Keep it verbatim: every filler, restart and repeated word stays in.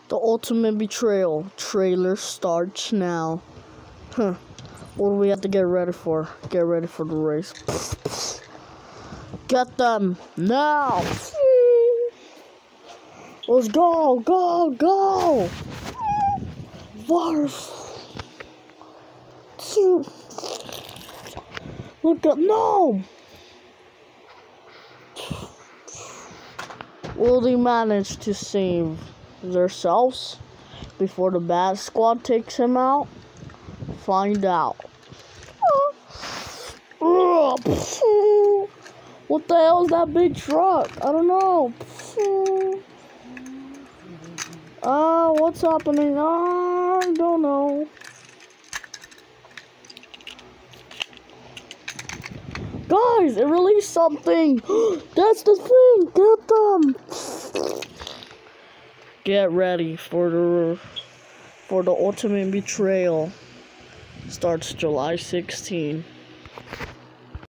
The ultimate betrayal trailer starts now. Huh. What do we have to get ready for? Get ready for the race. Get them now. Let's go, go, go. Varf. Look at no. Will they manage to save themselves before the bad squad takes him out? Find out. What the hell is that big truck? I don't know. Ah, uh, what's happening? Uh, I don't know. Guys, it released something. That's the thing. Get them. Get ready for the for the ultimate betrayal. Starts July sixteenth.